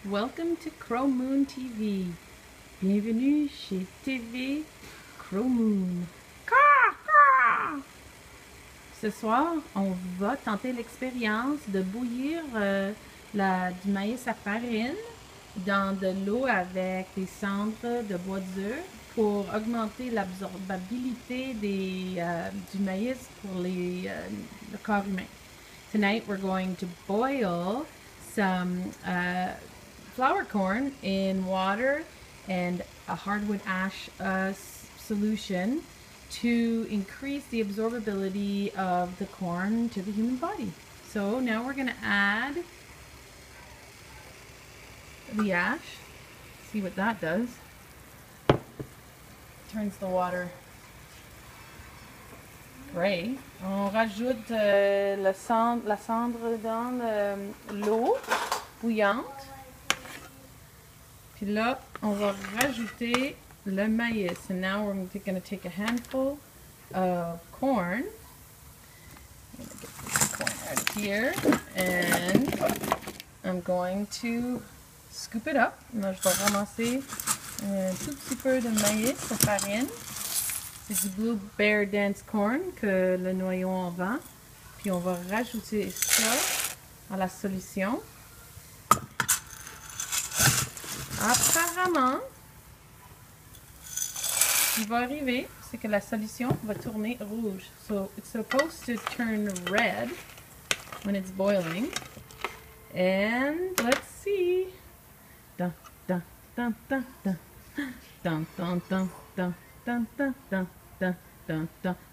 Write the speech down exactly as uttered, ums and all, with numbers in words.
Welcome to Crow Moon T V. Bienvenue chez T V Crow Moon. Caw, caw. Ce soir, on va tenter l'expérience de bouillir euh, la, du maïs à farine dans de l'eau avec des cendres de bois dur pour augmenter l'absorbabilité des, euh, du maïs pour les, euh, le corps humain. Tonight we're going to boil some uh, flour corn in water and a hardwood ash uh, solution to increase the absorbability of the corn to the human body. So now we're going to add the ash. See what that does. Turns the water gray. On rajoute euh, le cendre, la cendre dans l'eau bouillante. Puis là, on va rajouter le maïs. And now we're going to take a handful of corn. I'm going to get this corn out of here. And I'm going to scoop it up. Là, je vais ramasser un tout petit peu de maïs de farine. C'est du Blue Bear Dense Corn que le noyau en vend. Puis on va rajouter ça à la solution. Apparemment, ce qui va arriver, c'est que la solution va tourner rouge. So it's supposed to turn red when it's boiling. And let's see. Dun, dun, dun, dun, dun. Dun, dun, dun, dun, dun, dun, dun, dun, dun, dun.